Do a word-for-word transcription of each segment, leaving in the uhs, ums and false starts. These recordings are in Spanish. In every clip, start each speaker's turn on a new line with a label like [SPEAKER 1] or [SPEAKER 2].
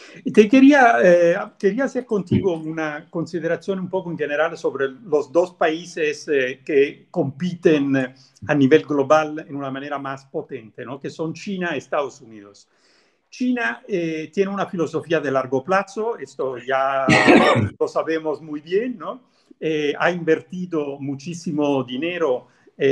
[SPEAKER 1] Te quería, eh, quería hacer contigo una consideración un poco en general sobre los dos países eh, que compiten a nivel global en una manera más potente, ¿no? Que son China y Estados Unidos. China eh, tiene una filosofía de largo plazo, esto ya lo sabemos muy bien, ¿no? Eh, ha invertido muchísimo dinero,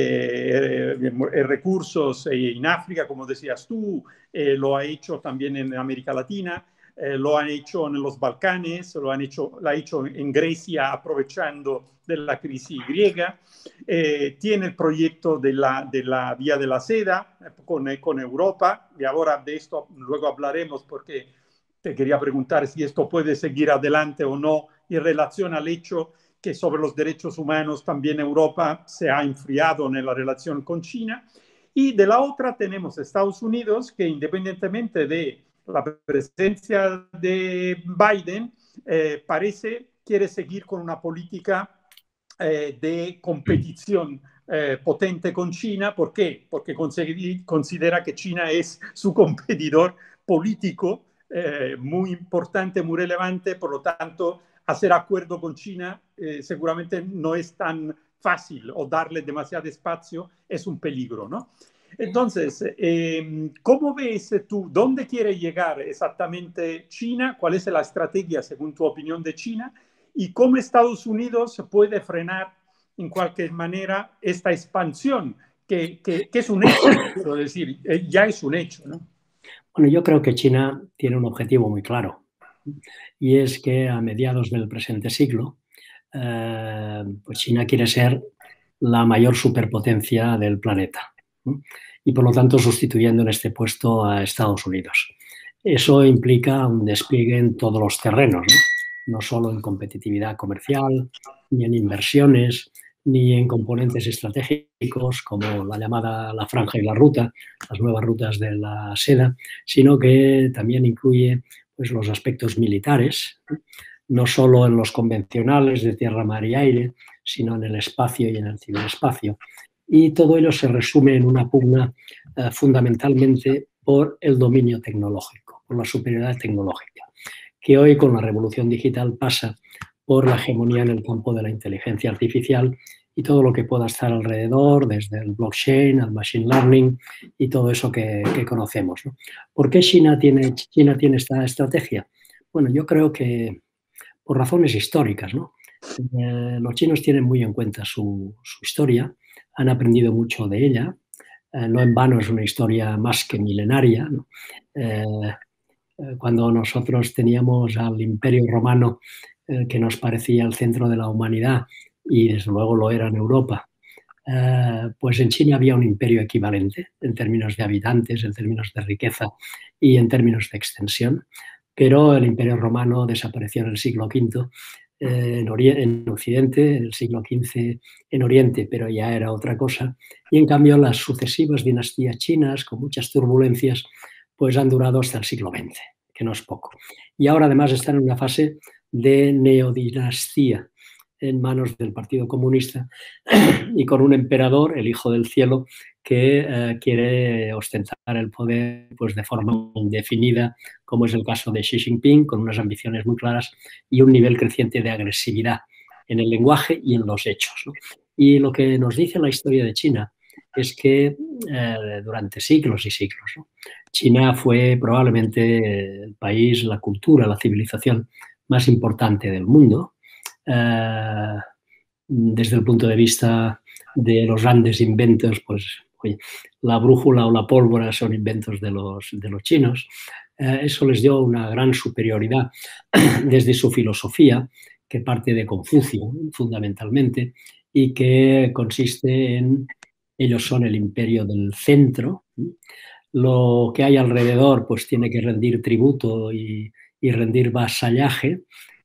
[SPEAKER 1] eh, eh, recursos en África, como decías tú, eh, lo ha hecho también en América Latina, eh, lo han hecho en los Balcanes, lo han hecho, lo ha hecho en Grecia aprovechando de la crisis griega. Eh, tiene el proyecto de la, de la Vía de la Seda con, con Europa, y ahora de esto luego hablaremos porque te quería preguntar si esto puede seguir adelante o no en relación al hecho que sobre los derechos humanos también Europa se ha enfriado en la relación con China. Y de la otra tenemos Estados Unidos, que independientemente de la presencia de Biden, eh, parece quiere seguir con una política eh, de competición eh, potente con China. ¿Por qué? Porque considera que China es su competidor político eh, muy importante, muy relevante, por lo tanto, hacer acuerdo con China eh, seguramente no es tan fácil o darle demasiado espacio es un peligro, ¿no? Entonces, eh, ¿cómo ves tú? ¿Dónde quiere llegar exactamente China? ¿Cuál es la estrategia, según tu opinión, de China? ¿Y cómo Estados Unidos puede frenar, en cualquier manera, esta expansión, que, que, que es un hecho, quiero decir, eh, ya es un hecho, ¿no?
[SPEAKER 2] Bueno, yo creo que China tiene un objetivo muy claro, y es que a mediados del presente siglo, eh, pues China quiere ser la mayor superpotencia del planeta, ¿no? Y por lo tanto sustituyendo en este puesto a Estados Unidos. Eso implica un despliegue en todos los terrenos, ¿no? No solo en competitividad comercial, ni en inversiones, ni en componentes estratégicos como la llamada la franja y la ruta, las nuevas rutas de la seda, sino que también incluye pues, los aspectos militares, ¿no? No solo en los convencionales de tierra, mar y aire, sino en el espacio y en el ciberespacio. Y todo ello se resume en una pugna eh, fundamentalmente por el dominio tecnológico, por la superioridad tecnológica, que hoy con la revolución digital pasa por la hegemonía en el campo de la inteligencia artificial y todo lo que pueda estar alrededor, desde el blockchain al machine learning y todo eso que, que conocemos, ¿no? ¿Por qué China tiene, China tiene esta estrategia? Bueno, yo creo que por razones históricas, ¿no? Eh, los chinos tienen muy en cuenta su, su historia, han aprendido mucho de ella, eh, no en vano es una historia más que milenaria, ¿no? Eh, eh, cuando nosotros teníamos al Imperio Romano, eh, que nos parecía el centro de la humanidad, y desde luego lo era en Europa, eh, pues en China había un imperio equivalente en términos de habitantes, en términos de riqueza y en términos de extensión, pero el Imperio Romano desapareció en el siglo quinto eh, en, en Occidente, en el siglo quince en Oriente, pero ya era otra cosa. Y en cambio las sucesivas dinastías chinas, con muchas turbulencias, pues han durado hasta el siglo veinte, que no es poco. Y ahora además están en una fase de neodinastía en manos del Partido Comunista y con un emperador, el Hijo del Cielo, que eh, quiere ostentar el poder pues, de forma indefinida, como es el caso de Xi Jinping, con unas ambiciones muy claras y un nivel creciente de agresividad en el lenguaje y en los hechos, ¿no? Y lo que nos dice la historia de China es que eh, durante siglos y siglos, ¿no? China fue probablemente el país, la cultura, la civilización más importante del mundo, eh, desde el punto de vista de los grandes inventos, pues oye, la brújula o la pólvora son inventos de los, de los chinos. Eh, eso les dio una gran superioridad desde su filosofía, que parte de Confucio fundamentalmente, y que consiste en, ellos son el imperio del centro, lo que hay alrededor pues tiene que rendir tributo y, y rendir vasallaje,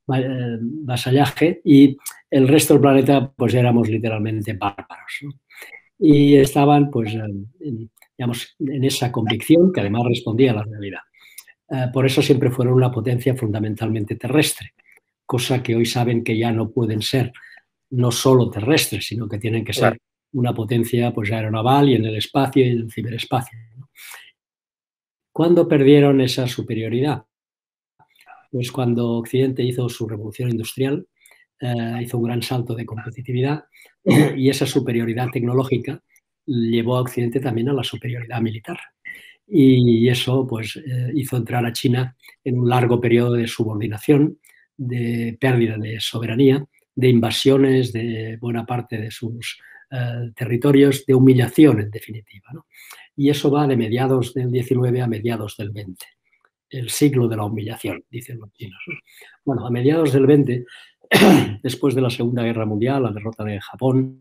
[SPEAKER 2] vasallaje, y el resto del planeta pues éramos literalmente bárbaros, ¿no? Y estaban pues en, digamos, en esa convicción que además respondía a la realidad. Eh, por eso siempre fueron una potencia fundamentalmente terrestre, cosa que hoy saben que ya no pueden ser no solo terrestres, sino que tienen que
[SPEAKER 1] Claro.
[SPEAKER 2] ser una potencia pues aeronaval y en el espacio y en el ciberespacio, ¿no? ¿Cuándo perdieron esa superioridad? pues cuando Occidente hizo su revolución industrial, eh, hizo un gran salto de competitividad y esa superioridad tecnológica llevó a Occidente también a la superioridad militar. Y eso pues, eh, hizo entrar a China en un largo periodo de subordinación, de pérdida de soberanía, de invasiones de buena parte de sus eh, territorios, de humillación en definitiva, ¿no? Y eso va de mediados del diecinueve a mediados del veinte. El siglo de la humillación, dicen los chinos, ¿no? Bueno, a mediados del veinte, después de la Segunda Guerra Mundial, la derrota de Japón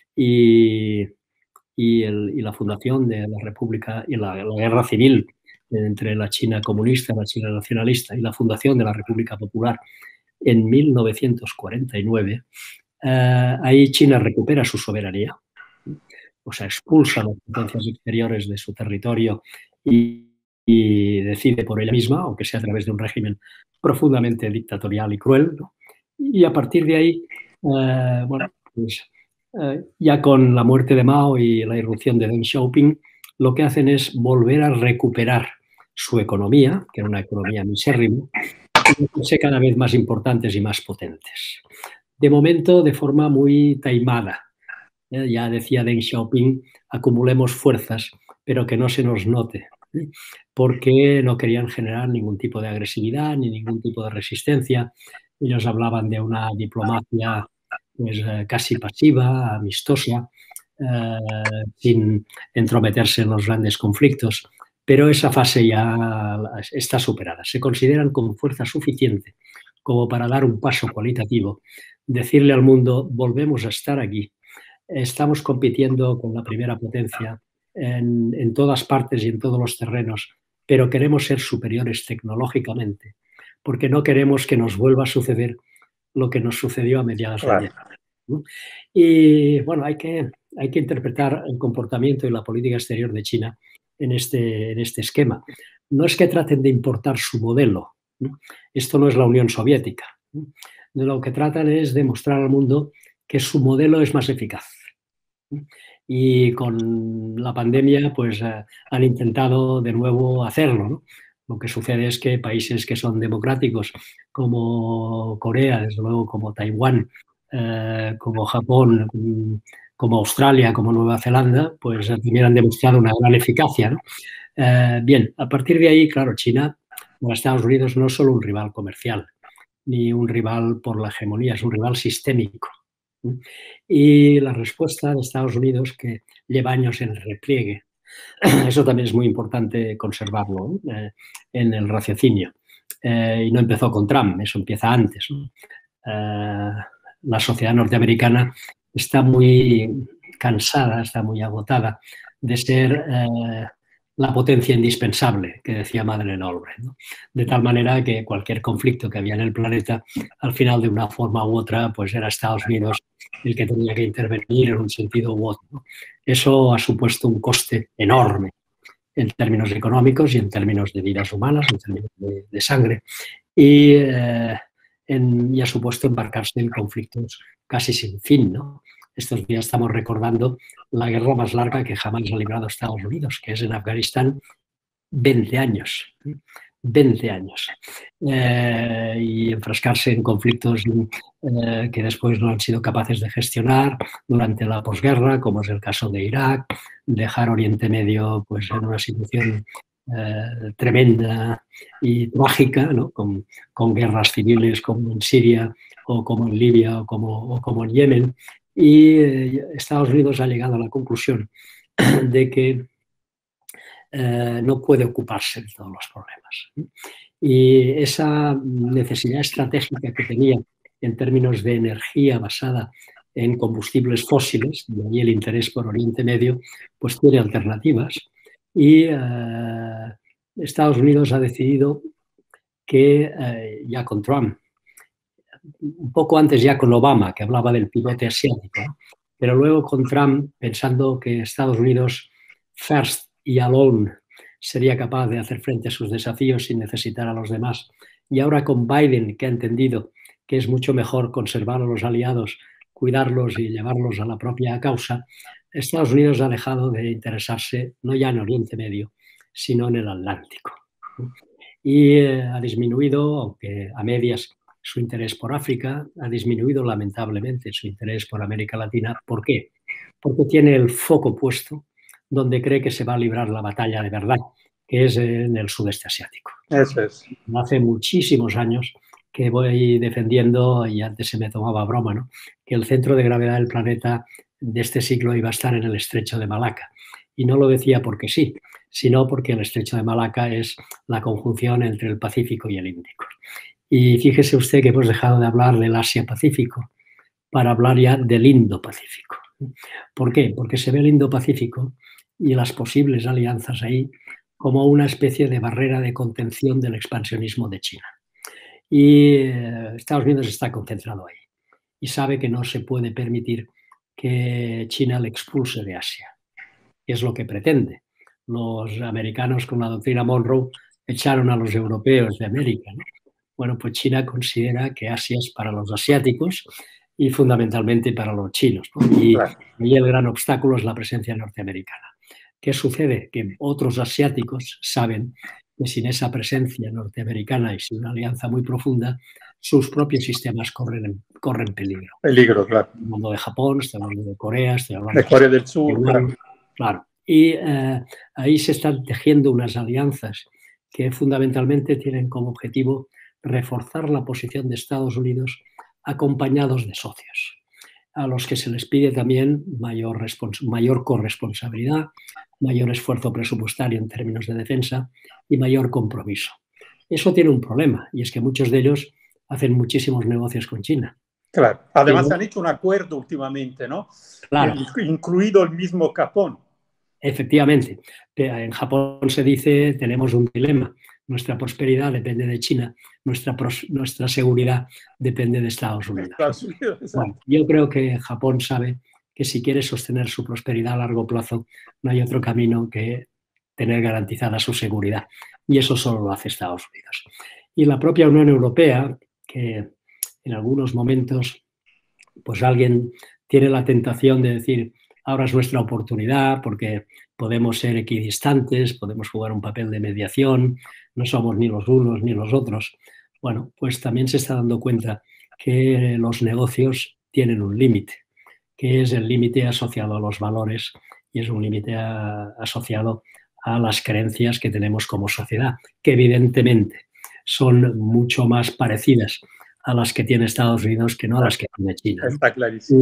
[SPEAKER 2] y, y, el, y la fundación de la República y la, la guerra civil entre la China comunista, la China nacionalista y la fundación de la República Popular en mil novecientos cuarenta y nueve, eh, ahí China recupera su soberanía, o sea, expulsa a las potencias exteriores de su territorio y, y decide por ella misma, aunque sea a través de un régimen profundamente dictatorial y cruel, ¿no? Y a partir de ahí, eh, bueno, pues eh, ya con la muerte de Mao y la irrupción de Deng Xiaoping, lo que hacen es volver a recuperar su economía, que era una economía misérrima, y hacerse cada vez más importantes y más potentes. De momento, de forma muy taimada. Eh, ya decía Deng Xiaoping, acumulemos fuerzas, pero que no se nos note, ¿eh? Porque no querían generar ningún tipo de agresividad ni ningún tipo de resistencia. Ellos hablaban de una diplomacia pues, eh, casi pasiva, amistosa, eh, sin entrometerse en los grandes conflictos, pero esa fase ya está superada. Se consideran con fuerza suficiente como para dar un paso cualitativo, decirle al mundo, volvemos a estar aquí, estamos compitiendo con la primera potencia en, en todas partes y en todos los terrenos, pero queremos ser superiores tecnológicamente, porque no queremos que nos vuelva a suceder lo que nos sucedió a mediados del diez. ¿No? Y bueno, hay que, hay que interpretar el comportamiento y la política exterior de China en este, en este esquema. No es que traten de importar su modelo, ¿no? Esto no es la Unión Soviética, ¿no? De lo que tratan es de mostrar al mundo que su modelo es más eficaz. Y con la pandemia pues eh, han intentado de nuevo hacerlo, ¿no? Lo que sucede es que países que son democráticos como Corea, desde luego como Taiwán, eh, como Japón, como Australia, como Nueva Zelanda, pues también han demostrado una gran eficacia, ¿no? Eh, bien, a partir de ahí, claro, China para Estados Unidos no es solo un rival comercial, ni un rival por la hegemonía, es un rival sistémico. Y la respuesta de Estados Unidos, que lleva años en repliegue, eso también es muy importante conservarlo, ¿eh? En el raciocinio. Eh, y no empezó con Trump, eso empieza antes, ¿no? Eh, la sociedad norteamericana está muy cansada, está muy agotada de ser eh, la potencia indispensable, que decía Madeleine Albright, ¿no? De tal manera que cualquier conflicto que había en el planeta, al final de una forma u otra, pues era Estados Unidos el que tenía que intervenir en un sentido u otro, ¿no? Eso ha supuesto un coste enorme en términos económicos y en términos de vidas humanas, en términos de, de sangre, y, eh, en, y ha supuesto embarcarse en conflictos casi sin fin, ¿no? Estos días estamos recordando la guerra más larga que jamás ha librado Estados Unidos, que es en Afganistán, veinte años. veinte años. Eh, y enfrascarse en conflictos eh, que después no han sido capaces de gestionar durante la posguerra, como es el caso de Irak, dejar Oriente Medio pues, en una situación eh, tremenda y trágica, ¿no? con, con guerras civiles como en Siria o como en Libia o como, o como en Yemen. Y eh, Estados Unidos ha llegado a la conclusión de que Eh, no puede ocuparse de todos los problemas. Y esa necesidad estratégica que tenía en términos de energía basada en combustibles fósiles, de ahí el interés por Oriente Medio, pues tiene alternativas. Y eh, Estados Unidos ha decidido que eh, ya con Trump, un poco antes ya con Obama, que hablaba del pivote asiático, ¿no? Pero luego con Trump, pensando que Estados Unidos first y alone sería capaz de hacer frente a sus desafíos sin necesitar a los demás. Y ahora con Biden, que ha entendido que es mucho mejor conservar a los aliados, cuidarlos y llevarlos a la propia causa, Estados Unidos ha dejado de interesarse no ya en Oriente Medio, sino en el Atlántico. y eh, ha disminuido, aunque a medias, su interés por África, ha disminuido lamentablemente su interés por América Latina. ¿Por qué? Porque tiene el foco puesto donde cree que se va a librar la batalla de verdad, que es en el sudeste asiático.
[SPEAKER 1] Eso es.
[SPEAKER 2] Hace muchísimos años que voy defendiendo, y antes se me tomaba broma, ¿no?, que el centro de gravedad del planeta de este siglo iba a estar en el estrecho de Malaca. Y no lo decía porque sí, sino porque el estrecho de Malaca es la conjunción entre el Pacífico y el Índico. Y fíjese usted que hemos dejado de hablar del Asia-Pacífico para hablar ya del Indo-Pacífico. ¿Por qué? Porque se ve el Indo-Pacífico y las posibles alianzas ahí como una especie de barrera de contención del expansionismo de China. Y eh, Estados Unidos está concentrado ahí y sabe que no se puede permitir que China le expulse de Asia, que es lo que pretende. Los americanos con la doctrina Monroe echaron a los europeos de América, ¿no? Bueno, pues China considera que Asia es para los asiáticos y fundamentalmente para los chinos, ¿no? Y,
[SPEAKER 1] Claro.
[SPEAKER 2] y el gran obstáculo es la presencia norteamericana. ¿Qué sucede? Que otros asiáticos saben que sin esa presencia norteamericana y sin una alianza muy profunda, sus propios sistemas corren, corren peligro.
[SPEAKER 1] Peligro, claro.
[SPEAKER 2] Estoy hablando de Japón, estoy hablando de Corea, estoy hablando
[SPEAKER 1] de Corea del Sur,
[SPEAKER 2] de
[SPEAKER 1] claro.
[SPEAKER 2] claro. Y eh, ahí se están tejiendo unas alianzas que fundamentalmente tienen como objetivo reforzar la posición de Estados Unidos acompañados de socios, a los que se les pide también mayor, mayor corresponsabilidad, mayor esfuerzo presupuestario en términos de defensa y mayor compromiso. Eso tiene un problema, y es que muchos de ellos hacen muchísimos negocios con China.
[SPEAKER 1] Claro. Además
[SPEAKER 2] Pero,
[SPEAKER 1] han hecho un acuerdo últimamente, ¿no?
[SPEAKER 2] Claro.
[SPEAKER 1] Incluido el mismo Japón.
[SPEAKER 2] Efectivamente. En Japón se dice, tenemos un dilema. Nuestra prosperidad depende de China, nuestra, nuestra seguridad depende de Estados Unidos.
[SPEAKER 1] Estados Unidos,
[SPEAKER 2] bueno, yo creo que Japón sabe que si quiere sostener su prosperidad a largo plazo, no hay otro camino que tener garantizada su seguridad. Y eso solo lo hace Estados Unidos. Y la propia Unión Europea, que en algunos momentos pues alguien tiene la tentación de decir, ahora es nuestra oportunidad porque podemos ser equidistantes, podemos jugar un papel de mediación, no somos ni los unos ni los otros. Bueno, pues también se está dando cuenta que los negocios tienen un límite, que es el límite asociado a los valores y es un límite asociado a las creencias que tenemos como sociedad, que evidentemente son mucho más parecidas a las que tiene Estados Unidos que no a las que tiene China.
[SPEAKER 1] Está clarísimo.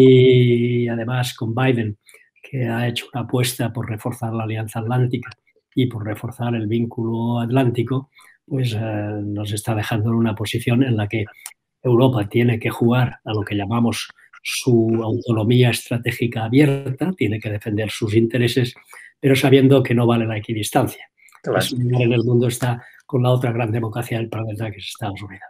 [SPEAKER 2] Y además con Biden, que ha hecho una apuesta por reforzar la Alianza Atlántica y por reforzar el vínculo atlántico, pues eh, nos está dejando en una posición en la que Europa tiene que jugar a lo que llamamos su autonomía estratégica abierta, tiene que defender sus intereses, pero sabiendo que no vale la equidistancia.
[SPEAKER 1] Claro.
[SPEAKER 2] Ese lugar en el mundo está con la otra gran democracia del planeta, que es Estados Unidos.